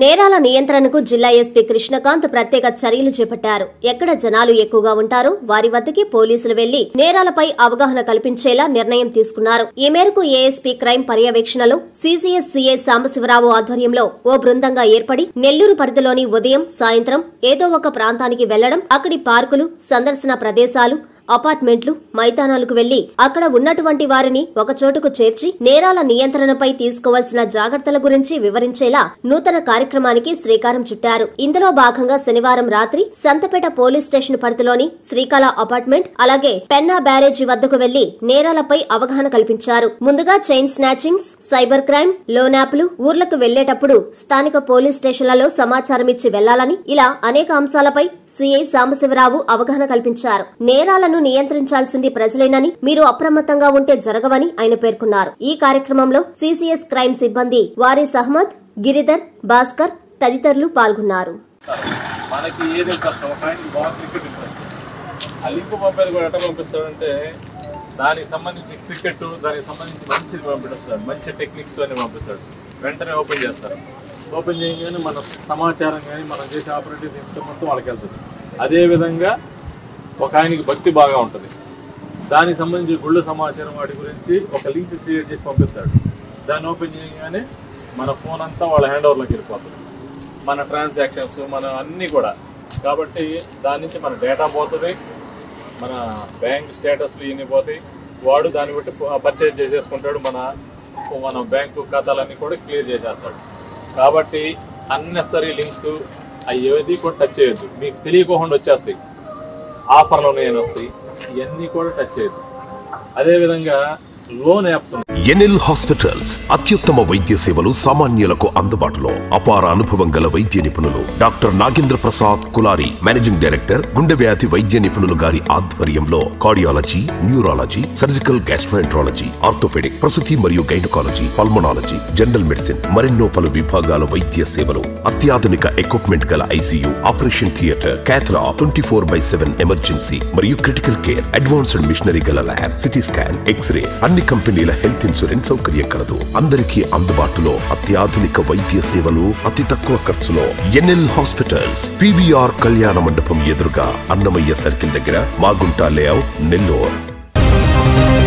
నేరాల నియంత్రణకు జిల్లా ఎస్పీ కృష్ణకాంత్ ప్రత్యేక చర్యలు చేపట్టారు. ఎక్కడ జనాలు ఎక్కువగా ఉంటారో వారి వద్దకి పోలీసులు వెళ్లి నేరాలపై అవగాహన కల్పించేలా నిర్ణయం తీసుకున్నారు. ఈ మేరకు ఏఎస్పీ క్రైమ్ పర్యవేక్షణలో సీసీఎస్ సీఐ సాంబశివరావు ఆధ్వర్యంలో ఓ బృందంగా ఏర్పడి నెల్లూరు పరిధిలోని ఉదయం సాయంత్రం ఏదో ఒక ప్రాంతానికి వెళ్లడం, అక్కడి పార్కులు, సందర్శన ప్రదేశాలు, అపార్ట్మెంట్లు, మైదానాలకు వెళ్లి అక్కడ ఉన్నటువంటి వారిని ఒకచోటుకు చేర్చి నేరాల నియంత్రణపై తీసుకోవాల్సిన జాగ్రత్తల గురించి వివరించేలా నూతన కార్యక్రమానికి శ్రీకారం చుట్టారు. ఇందులో భాగంగా శనివారం రాత్రి సంతపేట పోలీస్ స్టేషన్ పరిధిలోని శ్రీకళ అపార్ట్మెంట్, అలాగే పెన్నా బ్యారేజీ వద్దకు వెళ్లి నేరాలపై అవగాహన కల్పించారు. ముందుగా chain snatchings, cyber crime, loan యాప్లు, ఊర్లకు వెళ్లేటప్పుడు స్థానిక పోలీస్ స్టేషన్లలో సమాచారం ఇచ్చి వెళ్లాలని, ఇలా అనేక అంశాలపై సీఐ సాంబశివరావు అవగాహన కల్పించారు. నేరాలను నియంత్రించాల్సింది ప్రజలేనని, మీరు అప్రమత్తంగా ఉంటే జరగవని ఆయన పేర్కొన్నారు. ఈ కార్యక్రమంలో సీసీఎస్ క్రైమ్ సిబ్బంది వారిస్ అహ్మద్, గిరిధర్, భాస్కర్ తదితరులు పాల్గొన్నారు. మనకి ఏదో కష్టం ఒక ఆయనకి బాగా క్రికెట్ ఇస్తారు. ఆ లింక్ మొబైల్ కూడా ఎట్లా పంపిస్తాడంటే దానికి సంబంధించి క్రికెట్, దానికి సంబంధించి మంచిది పంపిస్తాడు, మంచి టెక్నిక్స్ అని పంపిస్తాడు. వెంటనే ఓపెన్ చేస్తారు. ఓపెన్ చేయగానే మన సమాచారం కానీ మనం చేసే ఆపరేటివ్ సిస్టమ్ మొత్తం వాళ్ళకి వెళ్తుంది. అదేవిధంగా ఒక ఆయనకి భక్తి బాగా ఉంటుంది, దానికి సంబంధించి గుళ్ళ సమాచారం వాటి గురించి ఒక లింక్ క్రియేట్ చేసి పంపిస్తాడు. దాన్ని ఓపెన్ చేయగానే మన ఫోన్ అంతా వాళ్ళ హ్యాండ్ ఓవర్లోకి వెళ్ళిపోతుంది, మన ట్రాన్సాక్షన్స్, మన అన్నీ కూడా. కాబట్టి దాని నుంచి మన డేటా పోతుంది, మన బ్యాంక్ స్టేటస్లు ఇవన్నీ పోతాయి. వాడు దాన్ని బట్టి పర్చేజ్ చేసేసుకుంటాడు, మన బ్యాంకు ఖాతాలన్నీ కూడా క్లియర్ చేసేస్తాడు. కాబట్టి అన్నెసరీ లింక్స్ అవి ఏది కూడా టచ్ చేయొద్దు. మీకు తెలియకోకుండా వచ్చేస్తాయి, ఆఫర్లు ఉన్నాయని వస్తాయి, ఇవన్నీ కూడా టచ్ చేయొద్దు. అదేవిధంగా లోన్ యాప్స్ ఎన్ఎల్ హాస్పిటల్స్ అత్యుత్తమ వైద్య సేవలు సామాన్యులకు అందుబాటులో. అపార అనుభవం గల వైద్య నిపుణులు doctor Nagendra Prasad Kulari, managing director, గుండె వ్యాధి వైద్య నిపుణులు గారి ఆధ్వర్యంలో cardiology, neurology, surgical gastroenterology, orthopaedic, ప్రసూతి మరియు గైనకాలజీ, పల్మనాలజీ, జనరల్ మెడిసిన్, మరెన్నో పలు విభాగాల వైద్య సేవలు. అత్యాధునిక ఎక్విప్మెంట్ గల ICU, operation theatre, cath lab, 24/7 emergency మరియు క్రిటికల్ కేర్, అడ్వాన్స్డ్ మిషనరీ గల ల్యాబ్, సిటీ స్కాన్, ఎక్స్రే, అన్ని కంపెనీల హెల్త్ ఇన్సూరెన్స్ సౌకర్యం కలదు. అందరికీ అందుబాటులో అత్యాధునిక వైద్య సేవలు అతి తక్కువ ఖర్చులో. ఎన్ఎల్ హాస్పిటల్స్, పీవీఆర్ కళ్యాణ మండపం ఎదురుగా, అన్నమయ్య సర్కిల్ దగ్గర, మాగుంట లేఅవుట్, నెల్లూరు.